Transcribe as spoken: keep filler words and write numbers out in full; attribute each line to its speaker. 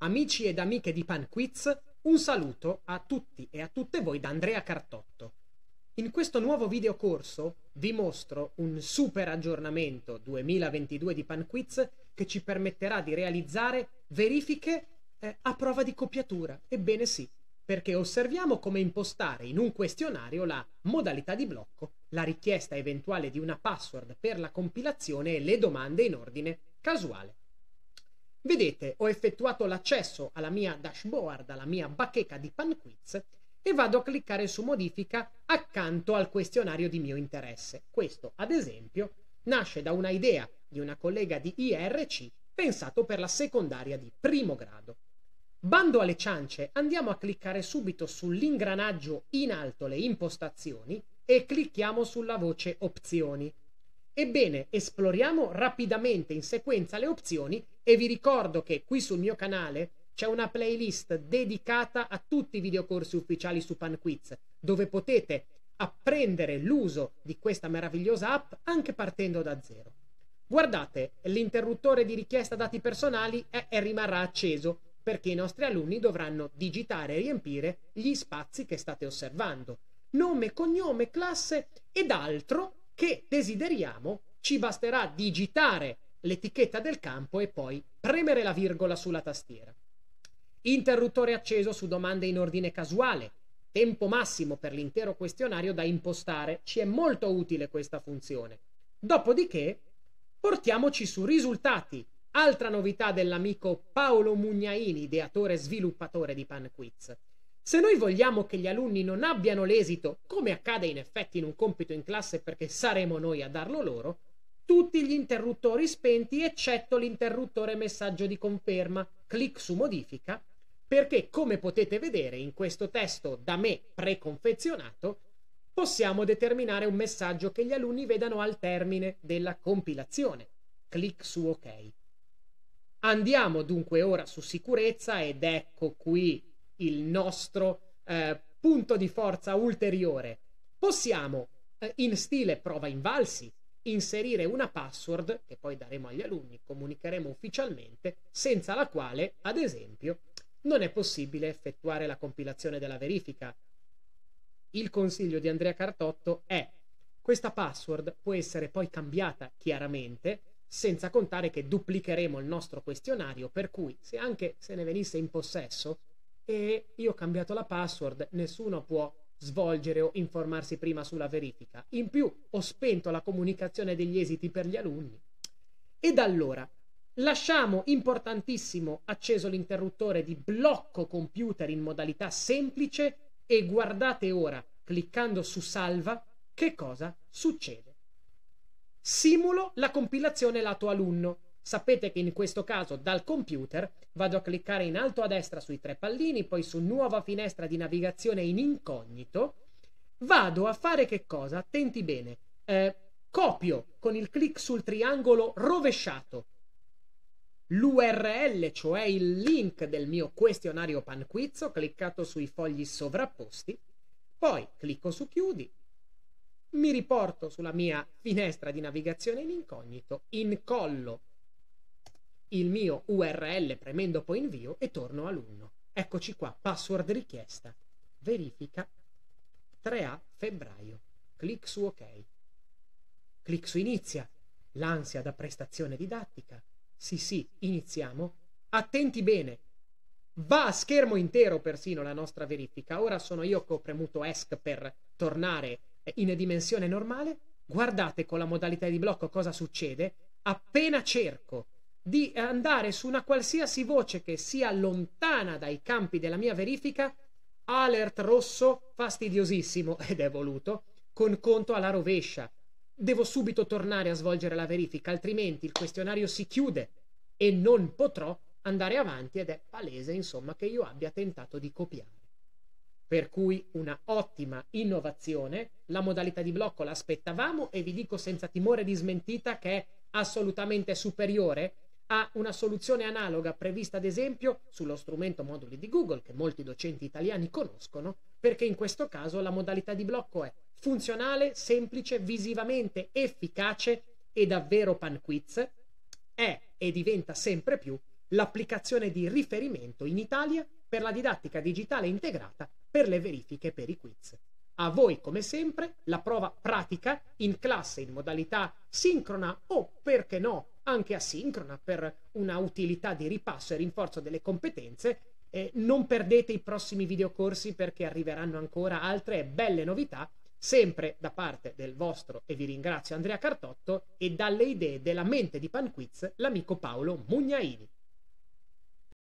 Speaker 1: Amici ed amiche di PanQuiz, un saluto a tutti e a tutte voi da Andrea Cartotto. In questo nuovo videocorso vi mostro un super aggiornamento duemilaventidue di PanQuiz che ci permetterà di realizzare verifiche eh, a prova di copiatura. Ebbene sì, perché osserviamo come impostare in un questionario la modalità di blocco, la richiesta eventuale di una password per la compilazione e le domande in ordine casuale. Vedete, ho effettuato l'accesso alla mia dashboard, alla mia bacheca di PanQuiz e vado a cliccare su modifica accanto al questionario di mio interesse. Questo, ad esempio, nasce da una idea di una collega di I R C pensato per la secondaria di primo grado. Bando alle ciance, andiamo a cliccare subito sull'ingranaggio in alto le impostazioni e clicchiamo sulla voce opzioni. Ebbene, esploriamo rapidamente in sequenza le opzioni e vi ricordo che qui sul mio canale c'è una playlist dedicata a tutti i videocorsi ufficiali su PanQuiz, dove potete apprendere l'uso di questa meravigliosa app anche partendo da zero. Guardate, l'interruttore di richiesta dati personali è e rimarrà acceso perché i nostri alunni dovranno digitare e riempire gli spazi che state osservando. Nome, cognome, classe ed altro che desideriamo. Ci basterà digitare l'etichetta del campo e poi premere la virgola sulla tastiera. Interruttore acceso su domande in ordine casuale. Tempo massimo per l'intero questionario da impostare. Ci è molto utile questa funzione. Dopodiché portiamoci su risultati. Altra novità dell'amico Paolo Mugnaini, ideatore e sviluppatore di PanQuiz. Se noi vogliamo che gli alunni non abbiano l'esito, come accade in effetti in un compito in classe perché saremo noi a darlo loro, tutti gli interruttori spenti eccetto l'interruttore messaggio di conferma. Clic su modifica perché, come potete vedere in questo testo da me preconfezionato, possiamo determinare un messaggio che gli alunni vedano al termine della compilazione. Clic su ok. Andiamo dunque ora su sicurezza ed ecco qui il nostro eh, punto di forza ulteriore. Possiamo, eh, in stile prova invalsi, inserire una password che poi daremo agli alunni, comunicheremo ufficialmente, senza la quale, ad esempio, non è possibile effettuare la compilazione della verifica. Il consiglio di Andrea Cartotto è: questa password può essere poi cambiata chiaramente, senza contare che duplicheremo il nostro questionario, per cui se anche se ne venisse in possesso e io ho cambiato la password, nessuno può svolgere o informarsi prima sulla verifica. In più ho spento la comunicazione degli esiti per gli alunni. Ed allora lasciamo importantissimo acceso l'interruttore di blocco computer in modalità semplice e guardate ora, cliccando su salva, che cosa succede. Simulo la compilazione lato alunno. Sapete che in questo caso dal computer vado a cliccare in alto a destra sui tre pallini, poi su nuova finestra di navigazione in incognito. Vado a fare che cosa? Attenti bene. Eh, copio con il clic sul triangolo rovesciato l'U R L, cioè il link del mio questionario PanQuiz, ho cliccato sui fogli sovrapposti, poi clicco su chiudi, mi riporto sulla mia finestra di navigazione in incognito, incollo il mio U R L premendo poi invio e torno alunno. Eccoci qua, password richiesta, verifica tre a febbraio, clic su ok, clic su inizia, l'ansia da prestazione didattica, sì sì, iniziamo, attenti bene, va a schermo intero persino la nostra verifica. Ora sono io che ho premuto ESC per tornare in dimensione normale. Guardate con la modalità di blocco cosa succede. Appena cerco di andare su una qualsiasi voce che sia lontana dai campi della mia verifica, alert rosso fastidiosissimo, ed è voluto, con conto alla rovescia. Devo subito tornare a svolgere la verifica, altrimenti il questionario si chiude e non potrò andare avanti ed è palese, insomma, che io abbia tentato di copiare. Per cui una ottima innovazione, la modalità di blocco l'aspettavamo e vi dico senza timore di smentita che è assolutamente superiore a una soluzione analoga prevista ad esempio sullo strumento moduli di Google che molti docenti italiani conoscono, perché in questo caso la modalità di blocco è funzionale, semplice, visivamente efficace e davvero PanQuiz è e diventa sempre più l'applicazione di riferimento in Italia per la didattica digitale integrata per le verifiche per i quiz. A voi, come sempre, la prova pratica in classe in modalità sincrona o, perché no, anche asincrona per una utilità di ripasso e rinforzo delle competenze. Eh, non perdete i prossimi videocorsi perché arriveranno ancora altre belle novità, sempre da parte del vostro, e vi ringrazio, Andrea Cartotto, e dalle idee della mente di PanQuiz, l'amico Paolo Mugnaini.